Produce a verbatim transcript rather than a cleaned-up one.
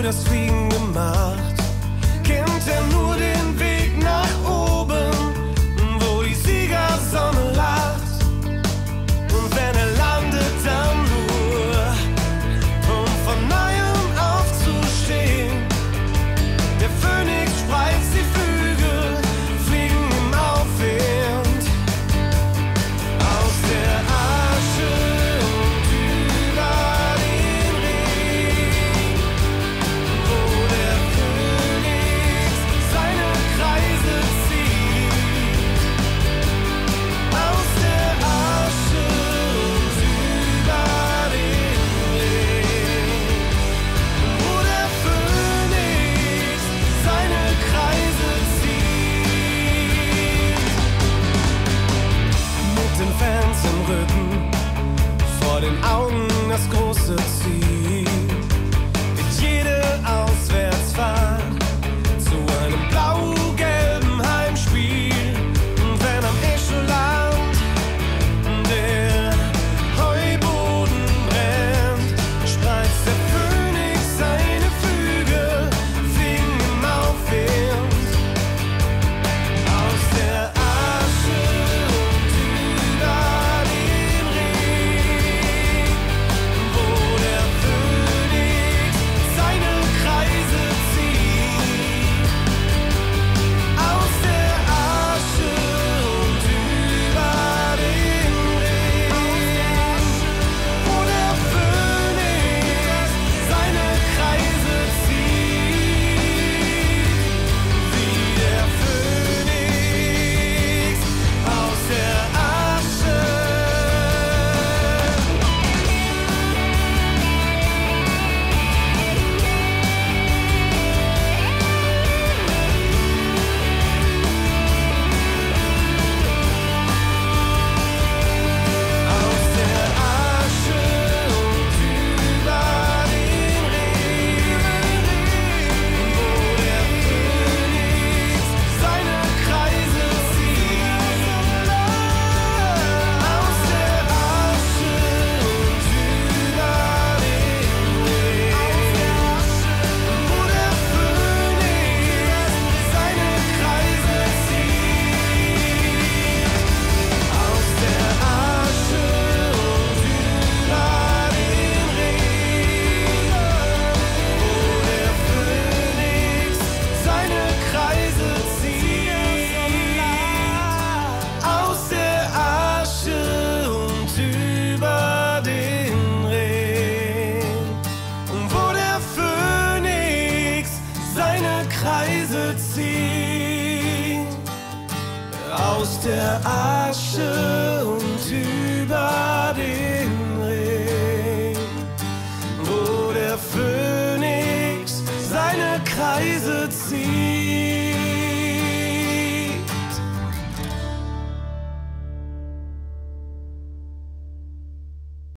das Fliegen gemacht, kennt er nur den Weg nach oben, wo die Siegersonne lacht. Und wenn er landet, dann nur, um von neuem aufzustehen. Der Phönix spreizt die Flügel, fliegen im Aufwind. Aus der Asche und über den Regen, wo der Phönix seine Kreise zieht. Aus der Asche und über den Regen, wo der Phönix seine Kreise zieht. Mit den Fans im Rücken, vor den Augen das große Ziel, wird jede Auswärtsfahrt zu einem blau-gelben Heimspiel. Und wenn am Escheland der Heuboden brennt, spreizt der Phönix seine Flügel, fliegen im Aufwind. Aus der Asche und über den Regen, wo der Phönix seine Kreise zieht. Aus der Asche und über den Regen, wo der Phönix seine Kreise zieht. Wie der Phönix aus der Asche. Aus der Asche und über den Regen, wo der Phönix seine Kreise zieht. Aus der Asche und über den Regen, wo der Phönix seine Kreise zieht. Aus der Asche und über den Regen, wo der Phönix seine Kreise zieht. Aus der Asche und über den Regen, wo der Phönix seine Kreise zieht. Aus der Asche und über den Regen, wo der Phönix seine Kreise zieht.